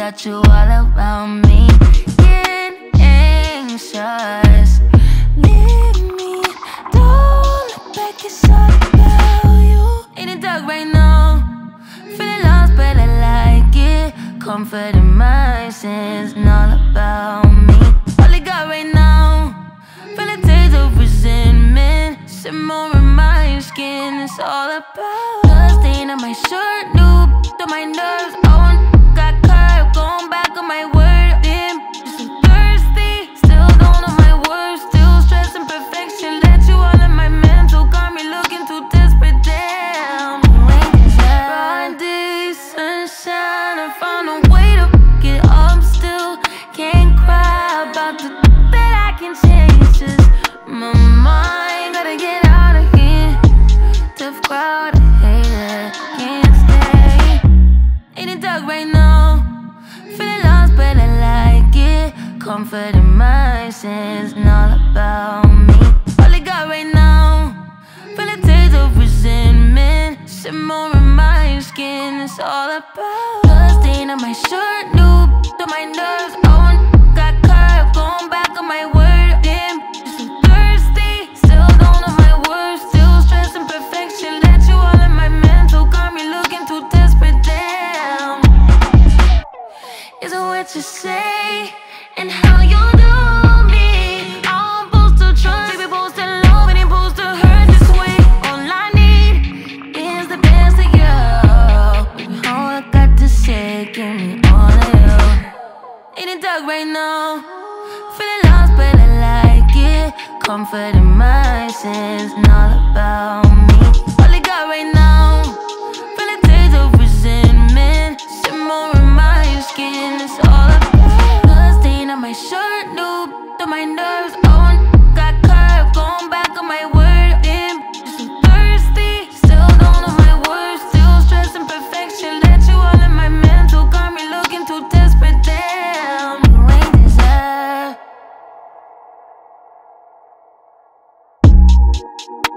got you all around me. Getting anxious. Leave me, don't look back, it's all about you. In the dark right now, feeling lost but I like it. Comfort in my sins and all about me. All I got right now, feel a taste of resentment. Simmer in my skin, it's all about the stain on my shirt, new to my nerves. Got curved, going back on my word. Damn, just so thirsty, still don't know my words. Still stressing perfection, let you all in my mental. Got me looking too desperate, damn. Broad day, sunshine, I found a way to get up still. Can't cry about the that I can change. Just my mind, gotta get out of here. Tough crowd, I hate it, can't stay. In the dark right now, feeling lost but I like it. Comfort in my sins and all about me. All I got right now, feel a taste of resentment. Simmer in my skin, it's all about the stain on my shirt, new to my nerves. Got curved, going back on my word. Damn, just so thirsty, still don't know my words. Still stressing perfection, let you all in my mental. Got me looking too desperate, damn. Is it what you say and how you do me? I'm supposed to trust, baby, supposed to love, and supposed to hurt this way. All I need is the best of you. All I got to say, give me all of you. In the dark right now, feeling lost but I like it. Comfort in my sins and all about me. All I got right now, feel a taste of resentment. Simmer in my skin, it's all about the stain on my shirt, new to my nerves. Got curved, going back on my word. Damn, just so thirsty, still don't know my words. Still stressing perfection, let you all in my mental. Got me looking too desperate, damn. You ain't deserve.